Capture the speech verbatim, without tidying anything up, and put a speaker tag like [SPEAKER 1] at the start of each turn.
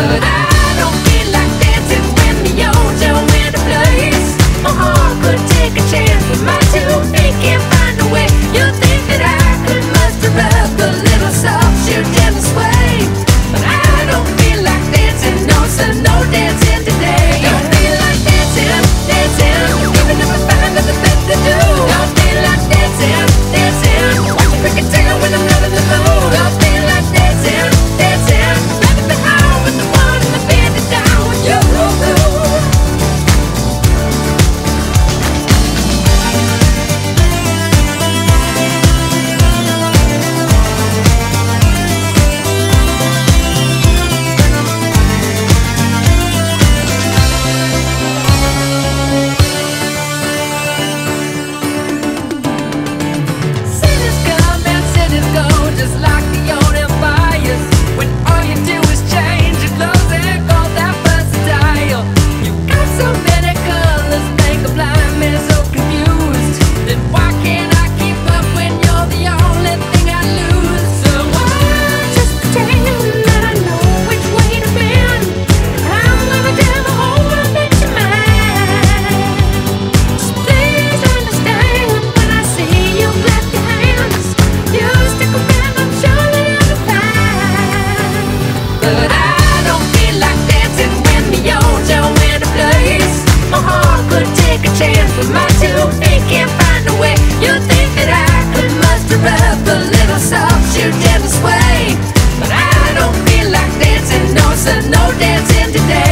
[SPEAKER 1] But I don't feel like dancing when the old Joe in a place. My heart could take a chance, but my two feet can't find a way. You think that I could muster up a little soft shoe gentle sway, but I don't feel like dancing, no, so no dancing today. Don't feel like dancing, dancing, even if I find nothing better to do. Don't feel like dancing, dancing, watch you pick a tail when I'm not in the mood. Don't feel like dancing, dancing, rather be home with the one and the band is down with you. Sinners come and sinners go, just like the old empires. When all you do is change your clothes and call that versatile. You got so many colors, make a blind man so confused. Then why can't I keep up when you're the only thing I lose? So I just pretend that I know which way to bend. I'm gonna tell the whole world that you're mine. So please understand when I see you clap your hands. You stick around, I'm sure that I'll be fine. But I don't feel like dancing when the old Joe in a place. My heart could take a chance, but my two feet can't find a way. You think that I could muster up a little soft shoe gentle sway, but I don't feel like dancing, no, so no dancing today.